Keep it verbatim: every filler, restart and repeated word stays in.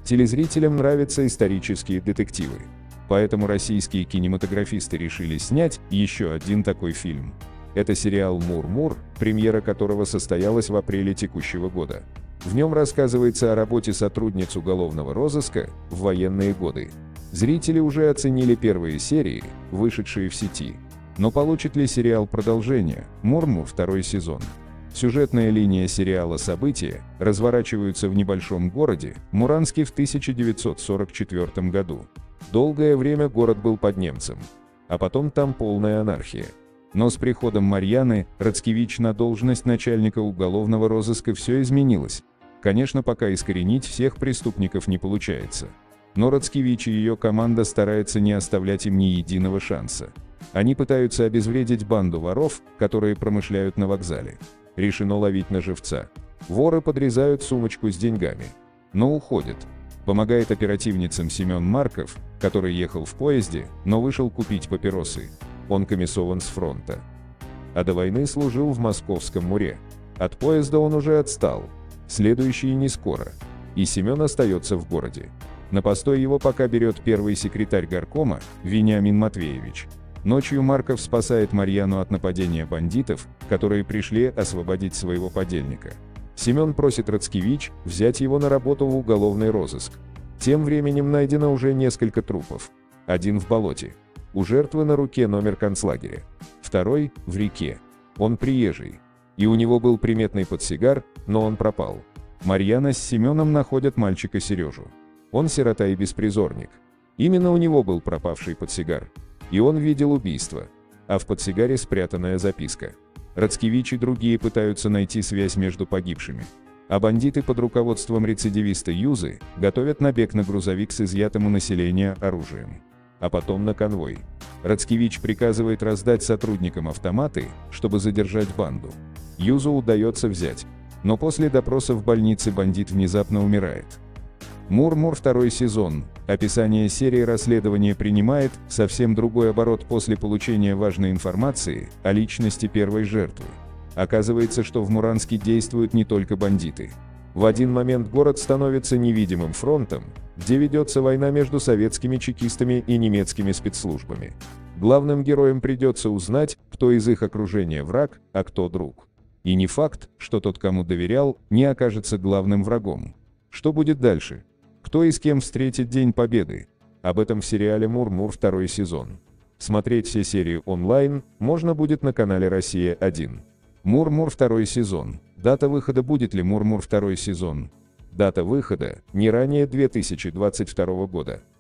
Телезрителям нравятся исторические детективы. Поэтому российские кинематографисты решили снять еще один такой фильм. Это сериал «Мур-Мур», премьера которого состоялась в апреле текущего года. В нем рассказывается о работе сотрудниц уголовного розыска в военные годы. Зрители уже оценили первые серии, вышедшие в сети. Но получит ли сериал продолжение? «Мур-Мур» второй сезон. Сюжетная линия сериала «События» разворачиваются в небольшом городе Муранске в тысяча девятьсот сорок четвёртом году. Долгое время город был под немцем, а потом там полная анархия. Но с приходом Марьяны Рацкевич на должность начальника уголовного розыска все изменилось. Конечно, пока искоренить всех преступников не получается. Но Рацкевич и ее команда стараются не оставлять им ни единого шанса. Они пытаются обезвредить банду воров, которые промышляют на вокзале. Решено ловить на живца. Воры подрезают сумочку с деньгами, но уходят. Помогает оперативницам Семен Марков, который ехал в поезде, но вышел купить папиросы. Он комиссован с фронта. А до войны служил в Московском Муре. От поезда он уже отстал. Следующий не скоро. И Семен остается в городе. На постой его пока берет первый секретарь горкома Вениамин Матвеевич. Ночью Марков спасает Марьяну от нападения бандитов, которые пришли освободить своего подельника. Семен просит Рацкевич взять его на работу в уголовный розыск. Тем временем найдено уже несколько трупов. Один в болоте. У жертвы на руке номер концлагеря. Второй – в реке. Он приезжий. И у него был приметный портсигар, но он пропал. Марьяна с Семеном находят мальчика Сережу. Он сирота и беспризорник. Именно у него был пропавший портсигар. И он видел убийство. А в портсигаре спрятанная записка. Рацкевич и другие пытаются найти связь между погибшими. А бандиты под руководством рецидивиста Юзы готовят набег на грузовик с изъятым у населения оружием. А потом на конвой. Рацкевич приказывает раздать сотрудникам автоматы, чтобы задержать банду. Юзу удается взять. Но после допроса в больнице бандит внезапно умирает. «Мур-Мур» второй сезон. Описание серии расследования принимает совсем другой оборот после получения важной информации о личности первой жертвы. Оказывается, что в Муранске действуют не только бандиты. В один момент город становится невидимым фронтом, где ведется война между советскими чекистами и немецкими спецслужбами. Главным героям придется узнать, кто из их окружения враг, а кто друг. И не факт, что тот, кому доверял, не окажется главным врагом. Что будет дальше? Кто и с кем встретит День Победы? Об этом в сериале «Мур-Мур» второй сезон. Смотреть все серии онлайн можно будет на канале «Россия один». «Мур-Мур» второй сезон. Дата выхода. Будет ли «Мур-Мур» второй сезон? Дата выхода – не ранее две тысячи двадцать второго года.